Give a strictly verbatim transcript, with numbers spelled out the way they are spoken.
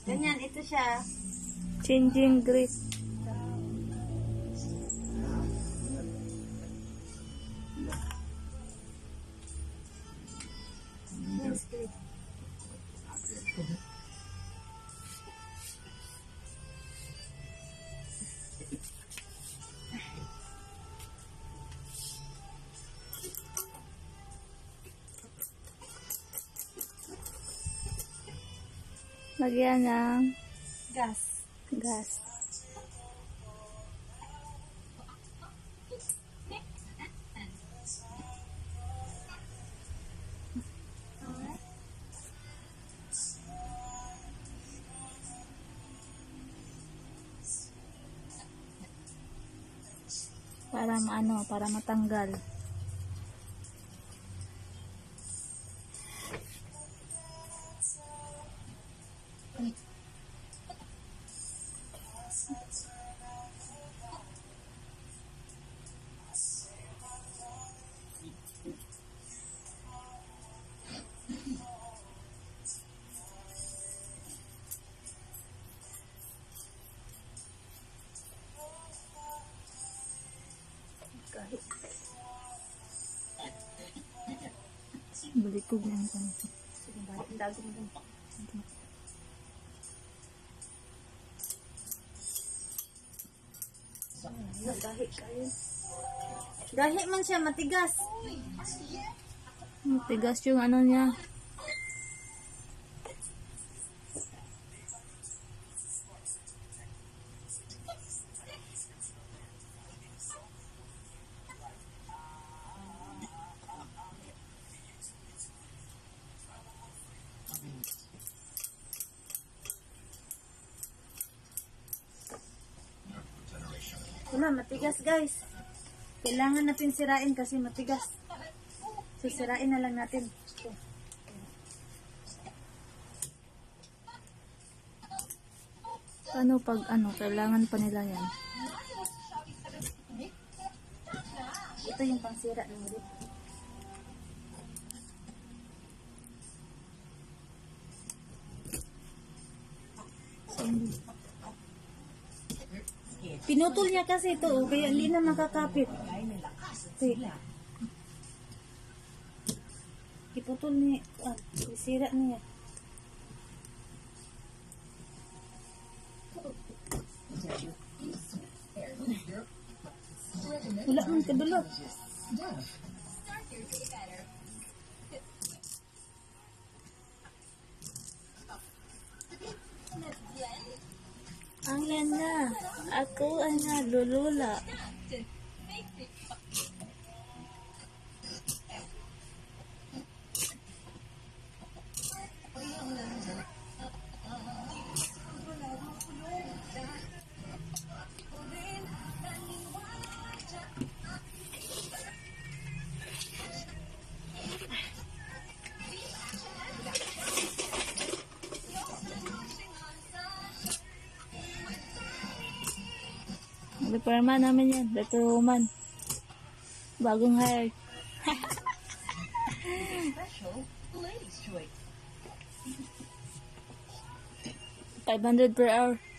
Ganyan, ito siya. Changing grip. Yes, grip. Lagyan ng Gas. gas. Para maano, para matanggal. Kahit balikog na ito. Sige, balik. Dago mo dun. Gahi kayo. Gahi man siya, matigas. Tigas yung ano niya. Wala, matigas guys. Kailangan natin sirain kasi matigas. So, sirain na lang natin. Ito. Paano pag ano, kailangan pa nila yan? Ito yung pangsira ng grip. Pinutol niya kasi ito, oh, kaya hindi na makakapit. Okay. Iputol niya, ah, sira niya. Wala man kadulot. Ang yan na. Ako ang nalulula. Repairman namin yan. Repairwoman. Bagong hire. five hundred per hour.